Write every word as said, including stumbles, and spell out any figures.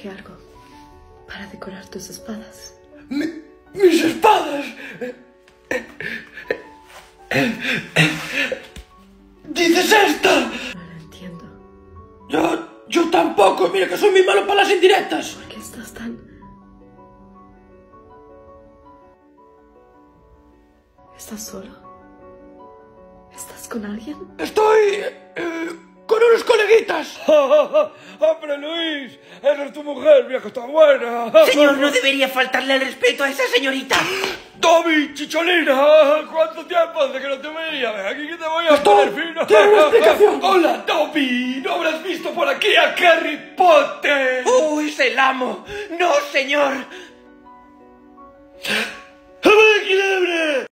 traje algo para decorar tus espadas. Mi, ¡Mis espadas! ¿Dices esto? No lo entiendo. Yo, yo tampoco, mira que soy muy malo para las indirectas. ¿Por qué estás tan...? ¿Estás solo? ¿Estás con alguien? Estoy... Eh, con unos coleguitas. ¡Hombre, Luis! Esa es tu mujer, vieja, está buena. Señor, no debería faltarle el respeto a esa señorita. ¡Toby, chicholina! ¿Cuánto tiempo desde que no te veía? Ven aquí que te voy a poner fino. ¡Tiene una explicación! ¡Hola, Toby! ¿No habrás visto por aquí a Harry Potter? ¡Uh, es el amo! ¡No, señor!